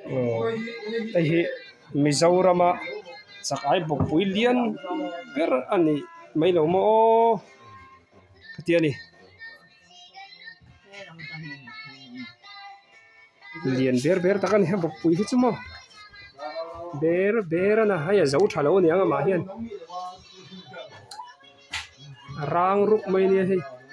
Hi Mizorama sakai bok puilian ber ani mai lo mo katiani lian ber takan he bok pui hi chumo ber na haya zau thalo ni anga ma hian rang ruk mai ni hi